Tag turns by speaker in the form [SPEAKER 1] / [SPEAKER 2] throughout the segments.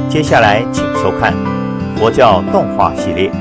[SPEAKER 1] 接下来请收看佛教动画系列。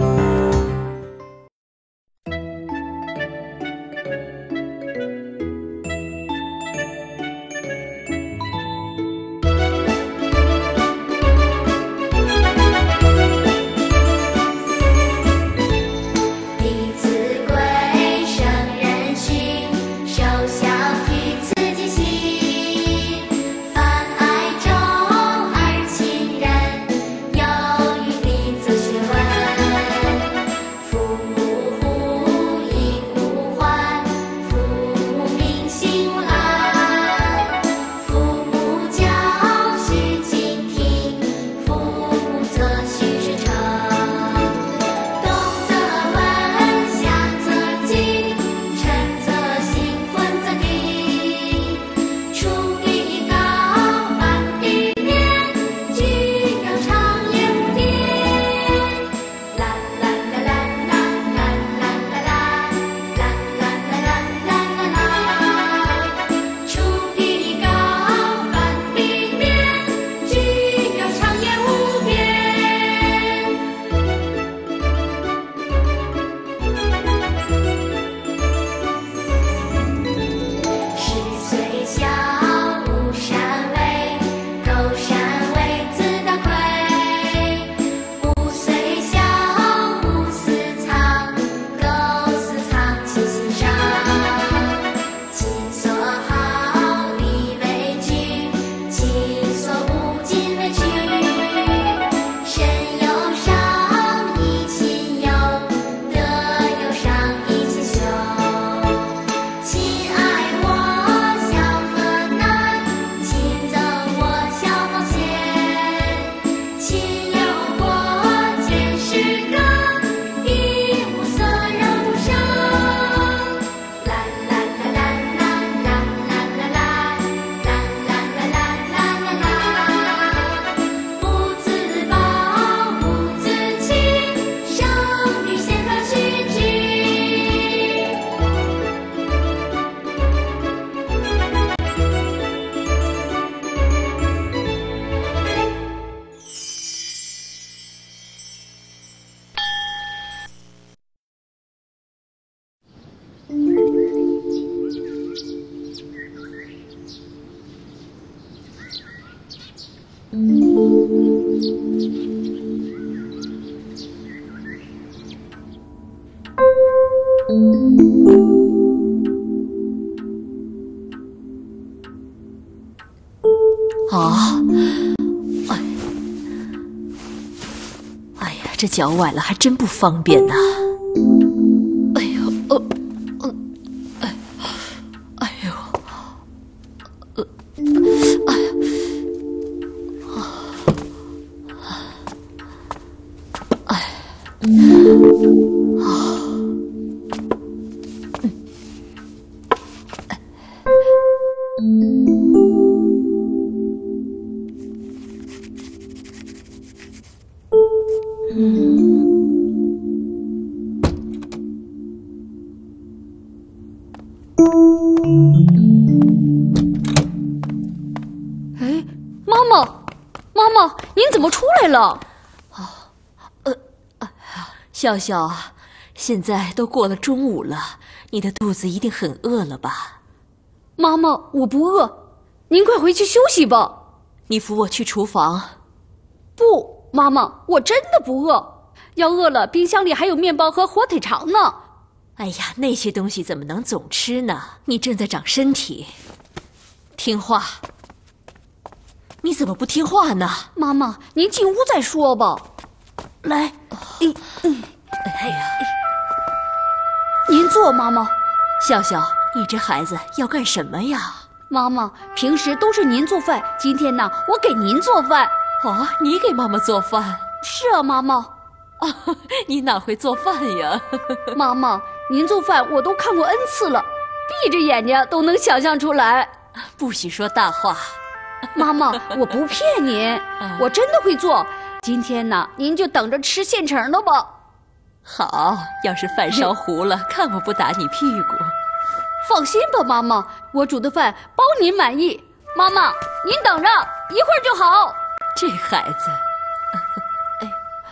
[SPEAKER 2] 这脚崴了还真不方便呐。哎呦，哎呦，
[SPEAKER 3] 哎，妈妈，您怎么出来了？
[SPEAKER 2] 笑笑啊，现在都过了中午了，你的肚子一定很饿了吧？
[SPEAKER 3] 妈妈，我不饿，您快回去休息吧。
[SPEAKER 2] 你扶我去厨房。
[SPEAKER 3] 不，妈妈，我真的不饿，要饿了冰箱里还有面包和火腿肠呢。
[SPEAKER 2] 哎呀，那些东西怎么能总吃呢？你正在长身体，听话。你怎么不听话呢？
[SPEAKER 3] 妈妈，您进屋再说吧。来，
[SPEAKER 2] 哎呀，
[SPEAKER 3] 您坐，妈妈。
[SPEAKER 2] 笑笑，你这孩子要干什么呀？
[SPEAKER 3] 妈妈，平时都是您做饭，今天呢，我给您做饭。
[SPEAKER 2] 哦，你给妈妈做饭？
[SPEAKER 3] 是啊，妈妈。
[SPEAKER 2] 啊，你哪会做饭呀？
[SPEAKER 3] 妈妈，您做饭我都看过 N 次了，闭着眼睛都能想象出来。
[SPEAKER 2] 不许说大话。
[SPEAKER 3] 妈妈，我不骗您，我真的会做。今天呢，您就等着吃现成的吧。
[SPEAKER 2] 好，要是饭烧糊了，看我不打你屁股。
[SPEAKER 3] 放心吧，妈妈，我煮的饭包您满意。妈妈，您等着，一会儿就好。
[SPEAKER 2] 这孩子，哎。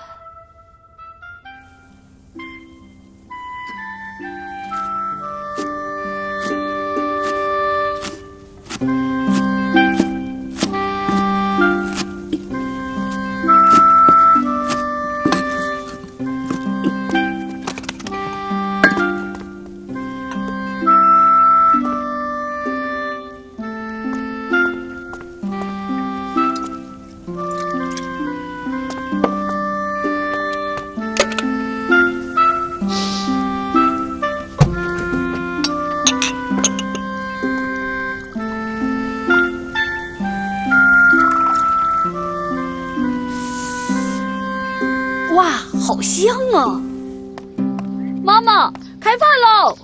[SPEAKER 3] 哇，好香啊！妈妈，开饭喽！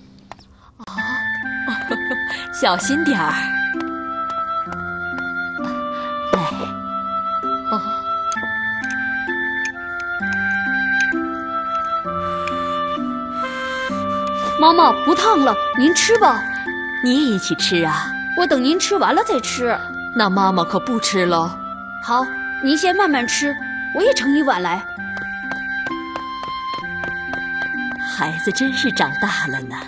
[SPEAKER 2] 小心点儿。来，哦，
[SPEAKER 3] 妈妈，不烫了，您吃吧。
[SPEAKER 2] 你也一起吃啊？
[SPEAKER 3] 我等您吃完了再吃。
[SPEAKER 2] 那妈妈可不吃喽。
[SPEAKER 3] 好，您先慢慢吃，我也盛一碗来。
[SPEAKER 2] 孩子真是长大了呢。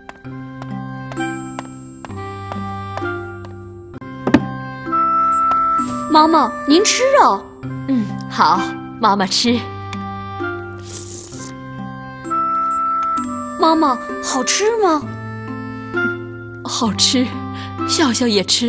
[SPEAKER 3] 妈妈，您吃啊。
[SPEAKER 2] 好，妈妈吃。
[SPEAKER 3] 妈妈，好吃吗？
[SPEAKER 2] 好吃，笑笑也吃。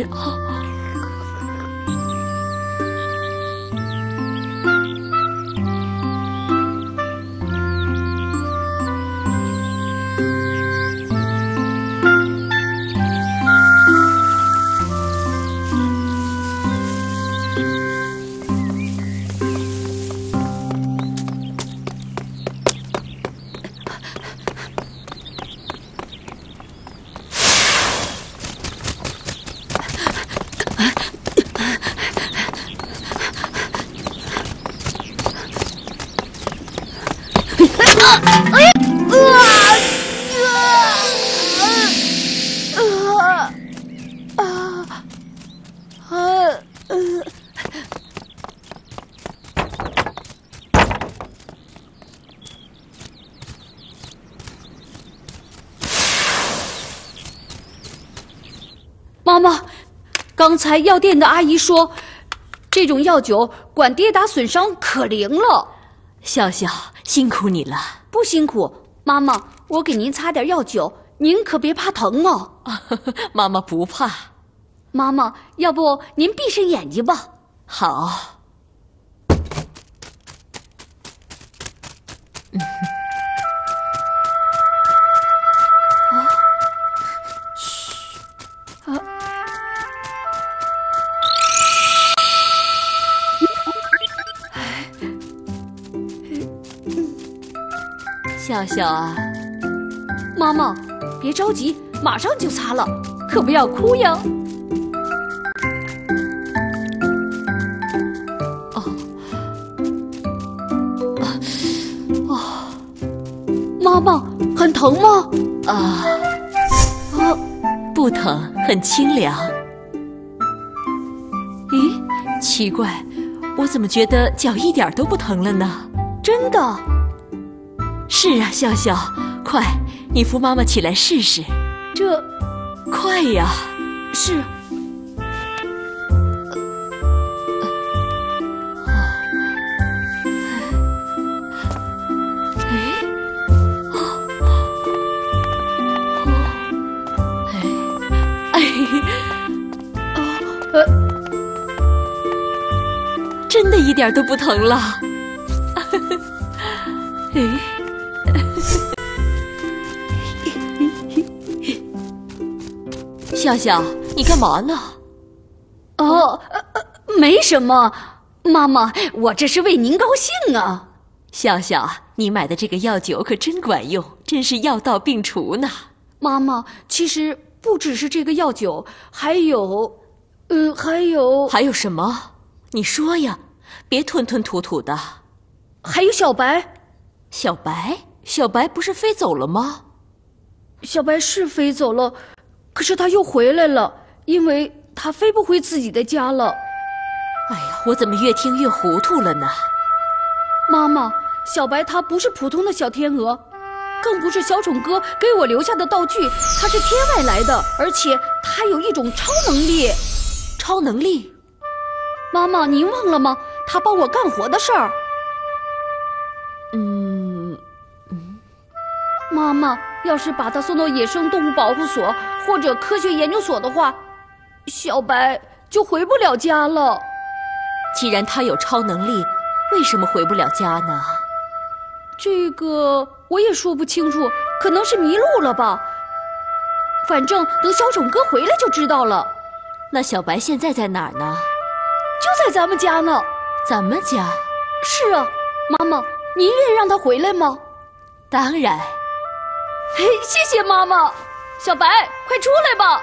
[SPEAKER 3] 妈妈，刚才药店的阿姨说，这种药酒管跌打损伤可灵了。
[SPEAKER 2] 笑笑，辛苦你了。
[SPEAKER 3] 不辛苦，妈妈，我给您擦点药酒，您可别怕疼哦。
[SPEAKER 2] 妈妈不怕。
[SPEAKER 3] 妈妈，要不您闭上眼睛吧。
[SPEAKER 2] 好。笑笑啊，
[SPEAKER 3] 妈妈，别着急，马上就擦了，可不要哭呀。妈妈，很疼吗？
[SPEAKER 2] 不疼，很清凉。咦，奇怪，我怎么觉得脚一点都不疼了呢？
[SPEAKER 3] 真的？
[SPEAKER 2] 是啊，笑笑，快，你扶妈妈起来试试。
[SPEAKER 3] 这，
[SPEAKER 2] 快呀！
[SPEAKER 3] 是。
[SPEAKER 2] 真的一点都不疼了。笑笑，你干嘛呢？
[SPEAKER 3] 没什么，妈妈，我这是为您高兴啊。
[SPEAKER 2] 笑笑，你买的这个药酒可真管用，真是药到病除呢。
[SPEAKER 3] 妈妈，其实不只是这个药酒，还有
[SPEAKER 2] 什么？你说呀，别吞吞吐吐的。
[SPEAKER 3] 还有小白。
[SPEAKER 2] 小白不是飞走了吗？
[SPEAKER 3] 小白是飞走了，可是他又回来了，因为他飞不回自己的家了。
[SPEAKER 2] 哎呀， 我怎么越听越糊涂了呢？
[SPEAKER 3] 妈妈，小白它不是普通的小天鹅，更不是小宠哥给我留下的道具，它是天外来的，而且它有一种超能力。
[SPEAKER 2] 超能力？
[SPEAKER 3] 妈妈，您忘了吗？它帮我干活的事儿。妈妈，要是把它送到野生动物保护所或者科学研究所的话，小白就回不了家了。
[SPEAKER 2] 既然他有超能力，为什么回不了家呢？
[SPEAKER 3] 这个我也说不清楚，可能是迷路了吧。反正等小宠哥回来就知道了。
[SPEAKER 2] 那小白现在在哪儿呢？
[SPEAKER 3] 就在咱们家呢。
[SPEAKER 2] 咱们家？
[SPEAKER 3] 是啊，妈妈，您愿意让他回来吗？
[SPEAKER 2] 当然。
[SPEAKER 3] 嘿，谢谢妈妈。小白，快出来吧。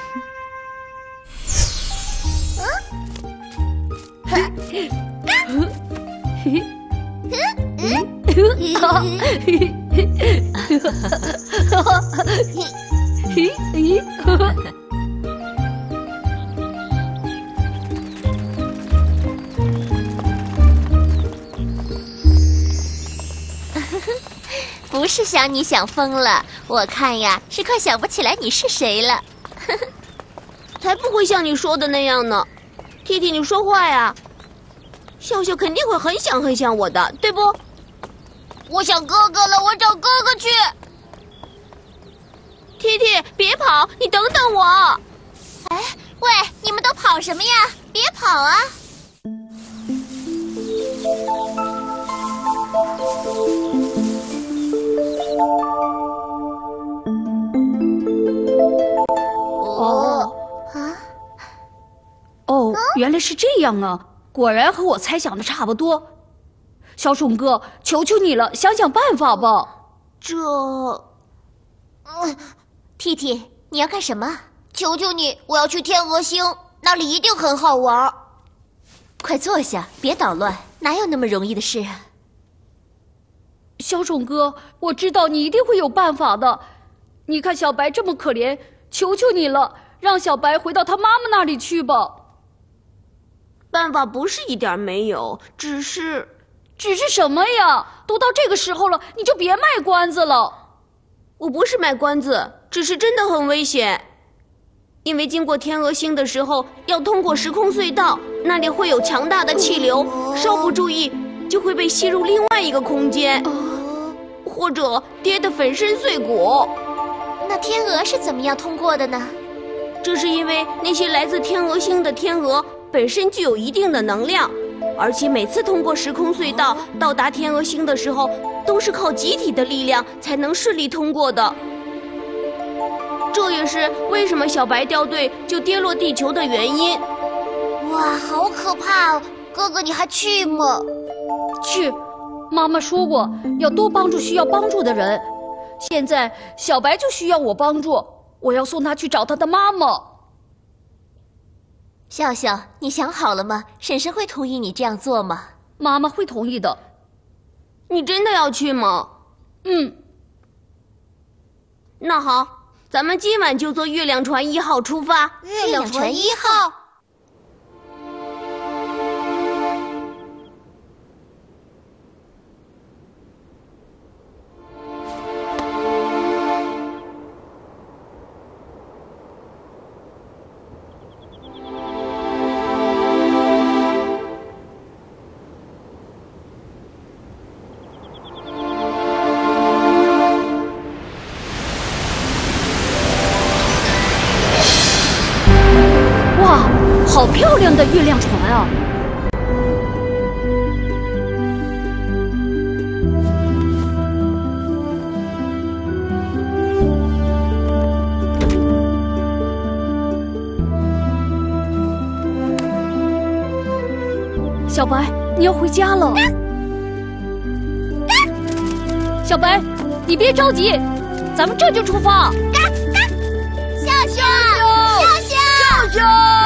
[SPEAKER 4] 不是想你想疯了，我看呀是快想不起来你是谁了。
[SPEAKER 5] 才不会像你说的那样呢。T T，你说话呀。笑笑肯定会很想我的，对不？
[SPEAKER 4] 我想哥哥了，我找哥哥去。
[SPEAKER 5] T T，别跑，你等等我。
[SPEAKER 4] 哎，喂，你们都跑什么呀？别跑啊！
[SPEAKER 3] 哦，原来是这样啊！果然和我猜想的差不多。小宠哥，求求你了，想想办法吧。
[SPEAKER 4] T T，你要干什么？求求你，我要去天鹅星，那里一定很好玩。快坐下，别捣乱，哪有那么容易的事啊？
[SPEAKER 3] 小宠哥，我知道你一定会有办法的。你看小白这么可怜，求求你了，让小白回到他妈妈那里去吧。
[SPEAKER 5] 办法不是一点没有，只是
[SPEAKER 3] 什么呀？都到这个时候了，你就别卖关子了。
[SPEAKER 5] 我不是卖关子，只是真的很危险。因为经过天鹅星的时候，要通过时空隧道，那里会有强大的气流，稍不注意就会被吸入另外一个空间，或者跌得粉身碎骨。
[SPEAKER 4] 那天鹅是怎么样通过的呢？
[SPEAKER 5] 这是因为那些来自天鹅星的天鹅本身具有一定的能量，而且每次通过时空隧道到达天鹅星的时候，都是靠集体的力量才能顺利通过的。这也是为什么小白掉队就跌落地球的原因。
[SPEAKER 4] 哇，好可怕哦！哥哥，你还去吗？
[SPEAKER 3] 去，妈妈说过要多帮助需要帮助的人。现在小白就需要我帮助，我要送他去找他的妈妈。
[SPEAKER 4] 笑笑，你想好了吗？婶婶会同意你这样做吗？
[SPEAKER 3] 妈妈会同意的。
[SPEAKER 5] 你真的要去吗？那好，咱们今晚就坐月亮船1号出发。
[SPEAKER 4] 月亮船1号。
[SPEAKER 3] 好漂亮的月亮船啊！小白，你要回家了。小白，你别着急，咱们这就出发。
[SPEAKER 4] 笑笑，
[SPEAKER 3] 笑笑，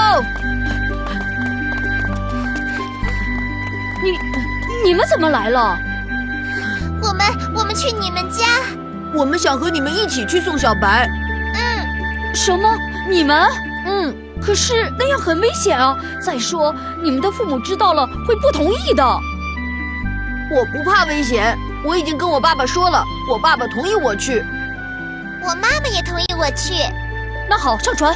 [SPEAKER 3] 你们怎么来了？
[SPEAKER 4] 我们去你们家。
[SPEAKER 5] 我们想和你们一起去送小白。
[SPEAKER 3] 什么？你们？ 可是那样很危险啊！再说，你们的父母知道了会不同意的。
[SPEAKER 6] 我不怕危险，我已经跟我爸爸说了，我爸爸同意我去。
[SPEAKER 4] 我妈妈也同意我去。
[SPEAKER 3] 那好，上船。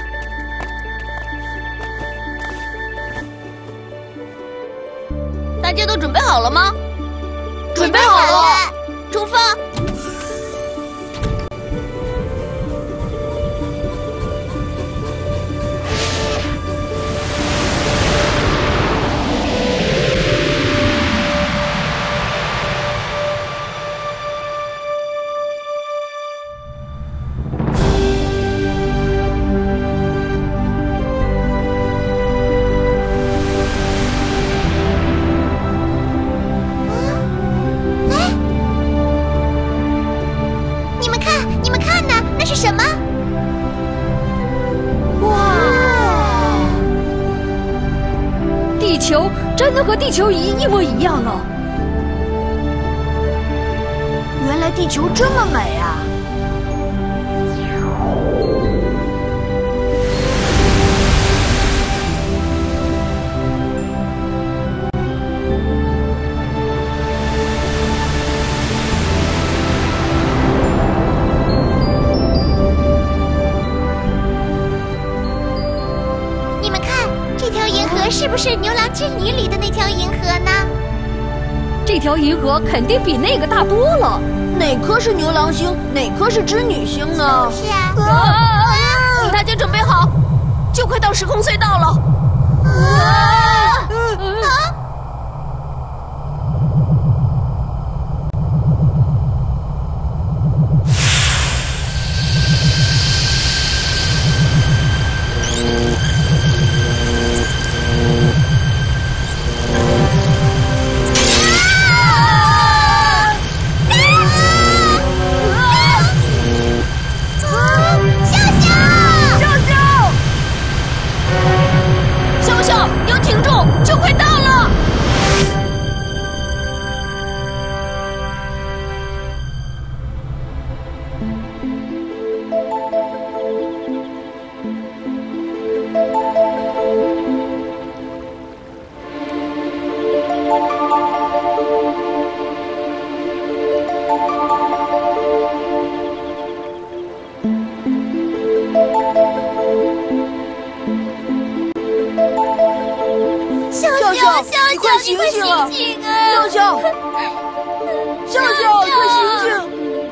[SPEAKER 5] 大家都准备好了吗？
[SPEAKER 4] 准备好了，
[SPEAKER 5] 出发！
[SPEAKER 4] 什么？
[SPEAKER 3] 哇！地球真的和地球仪一模一样啊！
[SPEAKER 6] 原来地球这么美啊！
[SPEAKER 4] 是不是《牛郎织女》里的那条银河呢？
[SPEAKER 3] 这条银河肯定比那个大多了。
[SPEAKER 6] 哪颗是牛郎星，哪颗是织女星呢？
[SPEAKER 4] 是啊。
[SPEAKER 5] 大家准备好，就快到时空隧道了。
[SPEAKER 6] 你快醒醒啊！笑笑，笑笑，快醒醒！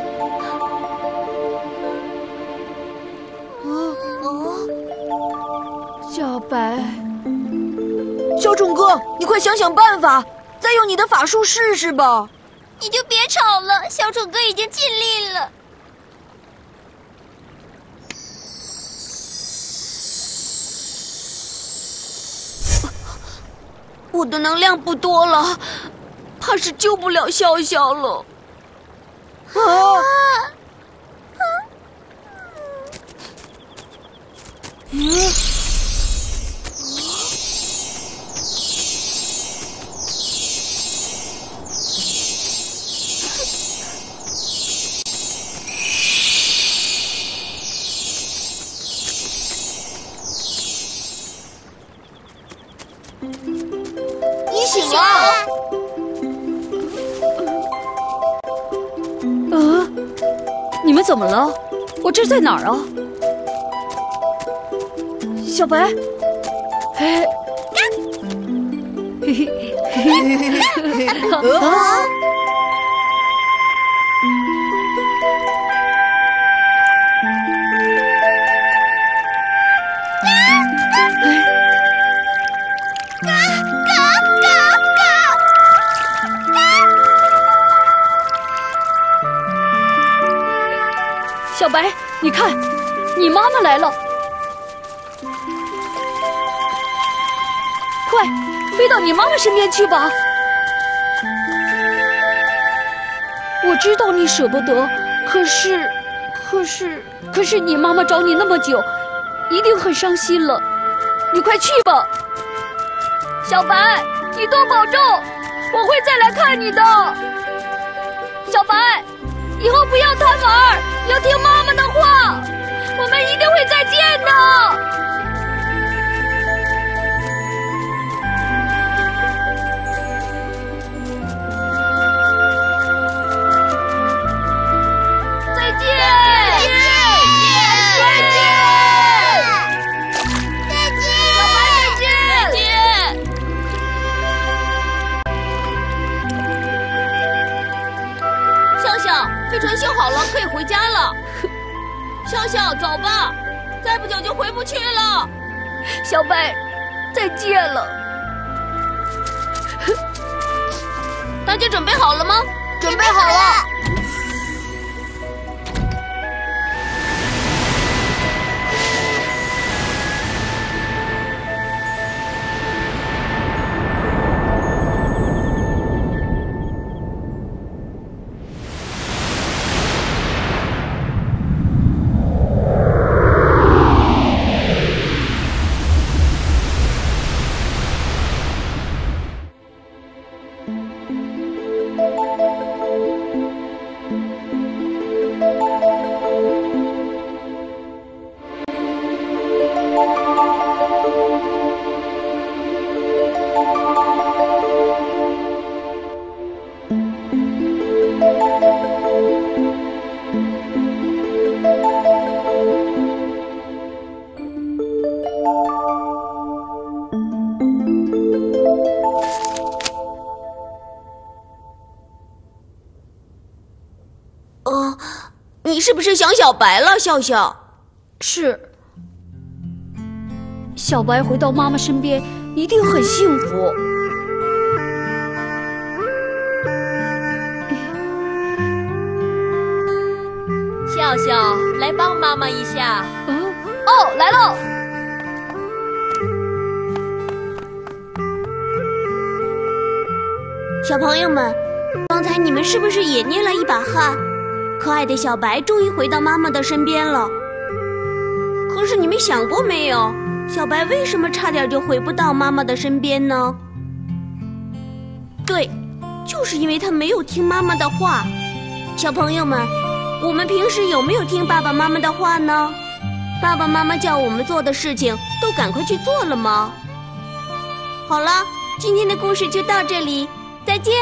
[SPEAKER 3] 小白，
[SPEAKER 6] 小宠哥，你快想想办法，再用你的法术试试吧。
[SPEAKER 4] 你就别吵了，小宠哥已经尽力了。
[SPEAKER 5] 我的能量不多了，怕是救不了笑笑了。
[SPEAKER 6] 你醒了？
[SPEAKER 3] 你们怎么了？我这在哪儿啊？小白，嘿，嘿嘿，小白，你看，你妈妈来了，快飞到你妈妈身边去吧。我知道你舍不得，可是你妈妈找你那么久，一定很伤心了。你快去吧，小白，你多保重，我会再来看你的。小白，以后不要贪玩，要听妈妈的话，我们一定会再见的。
[SPEAKER 5] 不久就回不去了。
[SPEAKER 3] 小白，再见了。
[SPEAKER 5] 大家准备好了吗？
[SPEAKER 6] 准备好了。
[SPEAKER 5] 你是不是想小白了，笑笑？
[SPEAKER 3] 是。小白回到妈妈身边一定很幸福。
[SPEAKER 2] 笑笑，来帮妈妈一下。
[SPEAKER 3] 哦，来喽。
[SPEAKER 5] 小朋友们，刚才你们是不是也捏了一把汗？可爱的小白终于回到妈妈的身边了。可是你们想过没有，小白为什么差点就回不到妈妈的身边呢？对，就是因为他没有听妈妈的话。小朋友们，我们平时有没有听爸爸妈妈的话呢？爸爸妈妈叫我们做的事情都赶快去做了吗？好了，今天的故事就到这里，再见。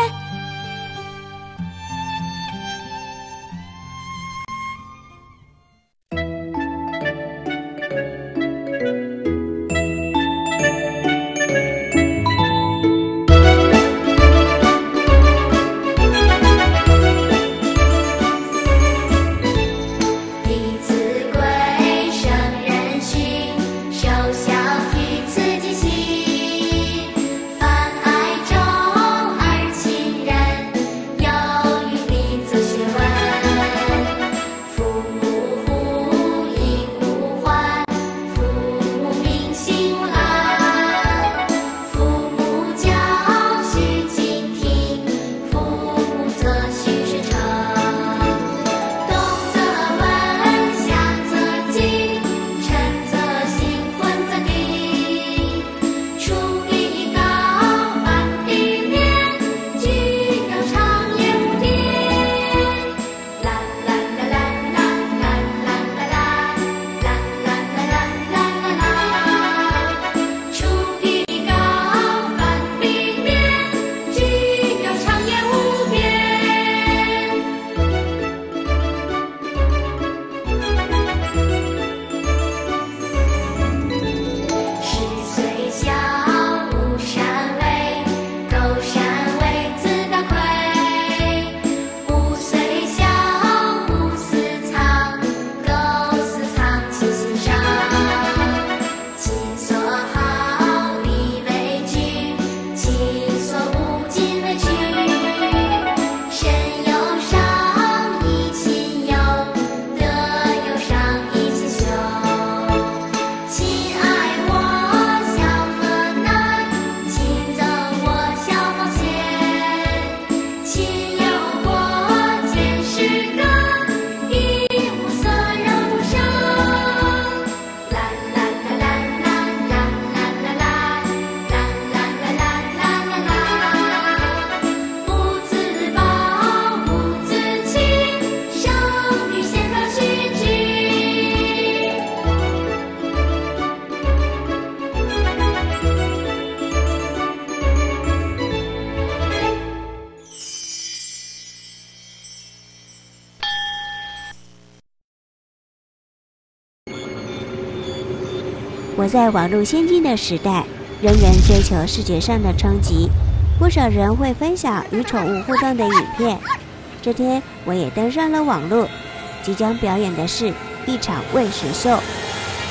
[SPEAKER 7] 活在网络先进的时代，人人追求视觉上的冲击，不少人会分享与宠物互动的影片。这天我也登上了网络，即将表演的是一场喂食秀。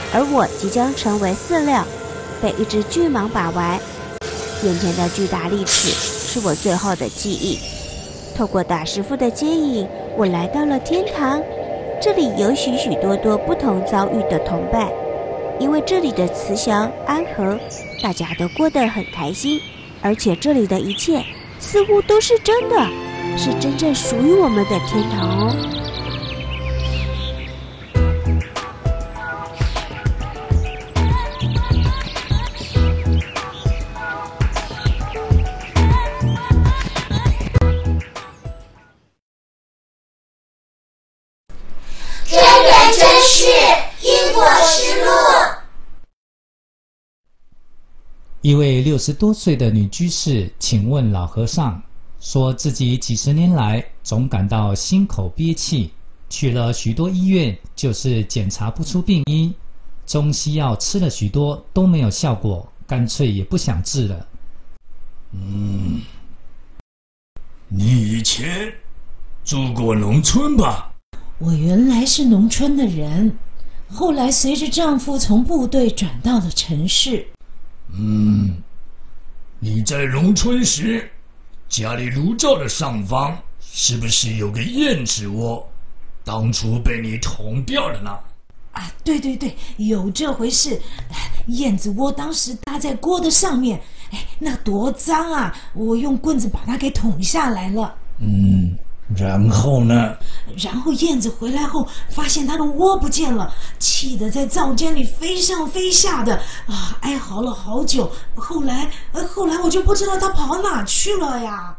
[SPEAKER 7] 而我即将成为饲料，被一只巨蟒把玩。眼前的巨大利齿是我最后的记忆。透过大师傅的接引，我来到了天堂。这里有许许多多不同遭遇的同伴，因为这里的慈祥安和，大家都过得很开心，而且这里的一切似乎都是真的，是真正属于我们的天堂哦。
[SPEAKER 4] 真是因果实录。
[SPEAKER 8] 一位60多岁的女居士请问老和尚，说自己几十年来总感到心口憋气，去了许多医院，就是检查不出病因，中西药吃了许多都没有效果，干脆也不想治了。
[SPEAKER 9] 你以前住过农村吧？
[SPEAKER 10] 我原来是农村的人，后来随着丈夫从部队转到了城市。
[SPEAKER 9] 你在农村时，家里炉灶的上方是不是有个燕子窝？当初被你捅掉了呢？
[SPEAKER 10] 啊，对，有这回事。燕子窝当时搭在锅的上面，那多脏啊！我用棍子把它给捅下来了。
[SPEAKER 9] 然后呢？
[SPEAKER 10] 然后燕子回来后发现它的窝不见了，气得在灶间里飞上飞下的哀嚎了好久。后来我就不知道它跑哪去了呀。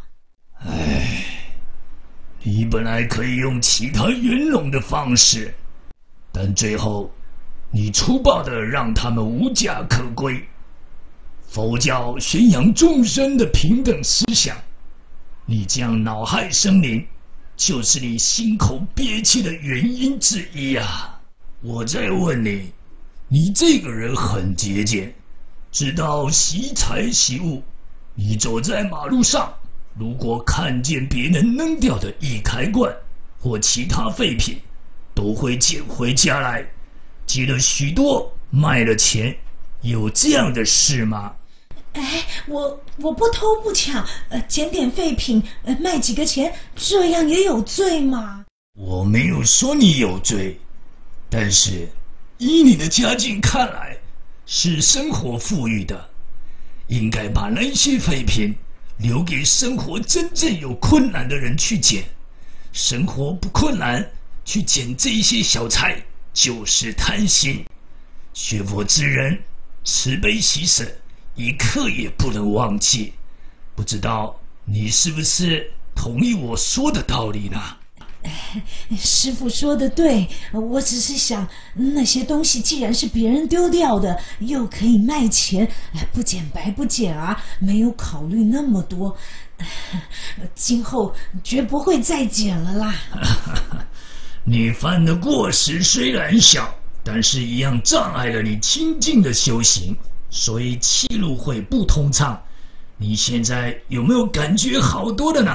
[SPEAKER 9] 你本来可以用其他圆融的方式，但最后你粗暴地让他们无家可归。佛教宣扬众生的平等思想，你这样恼害生灵，就是你心口憋气的原因之一啊！我再问你，你这个人很节俭，知道惜财惜物。你走在马路上，如果看见别人扔掉的易开罐或其他废品，都会捡回家来，积了许多，卖了钱。有这样的事吗？
[SPEAKER 10] 我不偷不抢，捡点废品，卖几个钱，这样也有罪吗？
[SPEAKER 9] 我没有说你有罪，但是依你的家境看来，是生活富裕的，应该把那些废品留给生活真正有困难的人去捡。生活不困难，去捡这些小财，就是贪心。学佛之人，慈悲喜舍，一刻也不能忘记。不知道你是不是同意我说的道理呢？
[SPEAKER 10] 师父说的对，我只是想，那些东西既然是别人丢掉的，又可以卖钱，不捡白不捡啊，没有考虑那么多。今后绝不会再捡了啦。
[SPEAKER 9] 你犯的过失虽然小，但是一样障碍了你清净的修行，所以气路会不通畅。你现在有没有感觉好多了呢？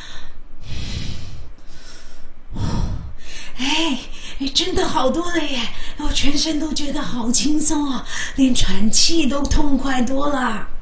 [SPEAKER 10] 真的好多了耶！我全身都觉得好轻松啊，连喘气都痛快多了。